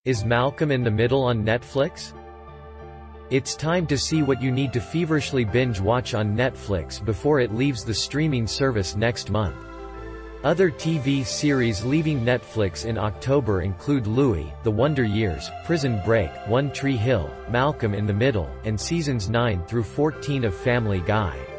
Is Malcolm in the Middle on Netflix? It's time to see what you need to feverishly binge-watch on Netflix before it leaves the streaming service next month. Other TV series leaving Netflix in October include Louie, The Wonder Years, Prison Break, One Tree Hill, Malcolm in the Middle, and seasons 9 through 14 of Family Guy.